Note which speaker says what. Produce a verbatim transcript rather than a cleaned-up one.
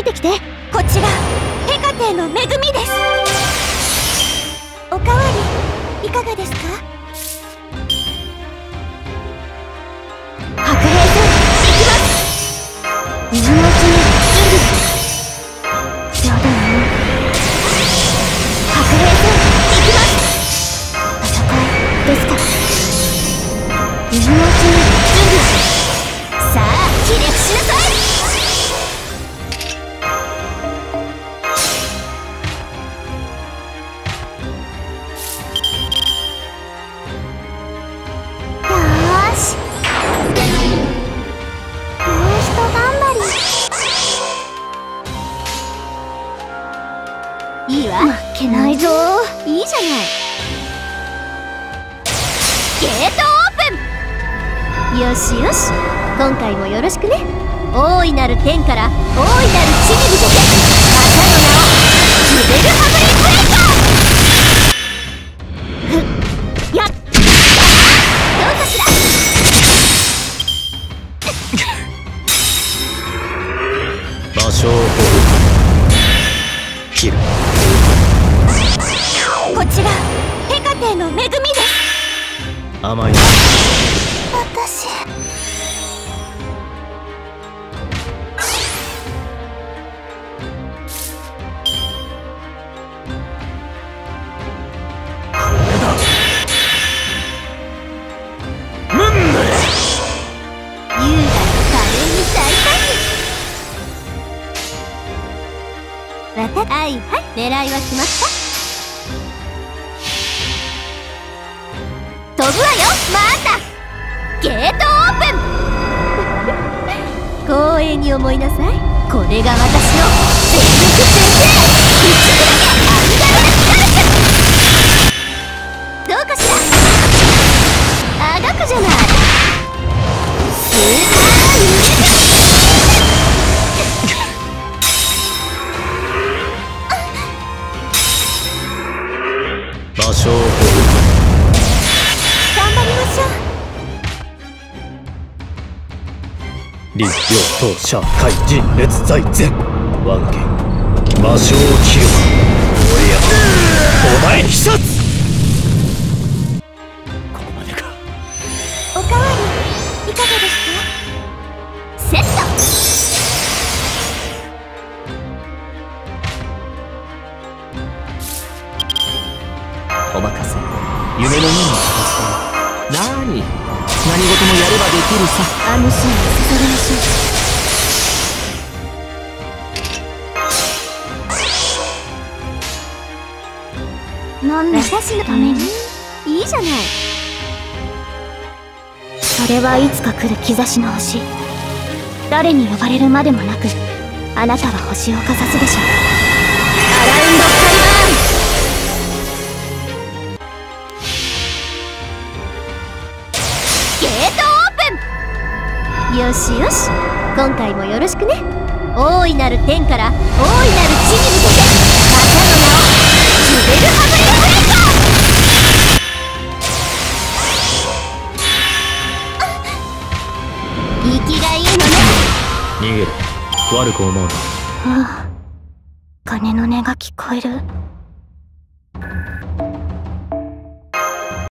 Speaker 1: てきて。こちらヘカテの恵みです。おかわりいかがですか？白兵戦行きます。水のうちに準備そうだよね。白兵戦行きます。戦いですか？水のうちに準備さあ起立しなさい。いいわ、負けないぞ。いいじゃない。ゲートオープン。よしよし、今回もよろしくね。大いなる天から大いなる地に向けて、またの名をジュベルハブリンブレイカー。ふっやっどうかしら。
Speaker 2: 場所を切る。
Speaker 1: こちらヘカテの恵みです。
Speaker 2: 甘い。
Speaker 1: 私
Speaker 2: ムンム
Speaker 1: 優雅に華麗に大胆に。わたはいはい、狙いは決まった。飛ぶわよ。またゲートオープン。光栄に思いなさい。これが私の全力先生一部だけアンダルスカルプ。どうかしら。あがくじゃない。スーパーミュージッ
Speaker 2: ク場所を立病当社会人列在前。我が剣魔性を切る。おやお前に一つ。ここまでか。
Speaker 1: おかわりいかがですか？セッ
Speaker 2: ト。お任せ。夢のような形だ。なーに何事もやればできるさ。
Speaker 1: あのシーンを捧げましょう。なんで私のためにいいじゃない。それはいつか来る兆しの星。誰に呼ばれるまでもなく、あなたは星をかざすでしょう。アラウンドカリバーン。ゲートオープン。よしよし、今回もよろしくね。大いなる天から大いなる地に向けて、またの名をジュベルハブリンブレイカー。息がいいのね。
Speaker 2: 逃げる。悪く思うな。
Speaker 1: ああ、鐘の音が聞こえる。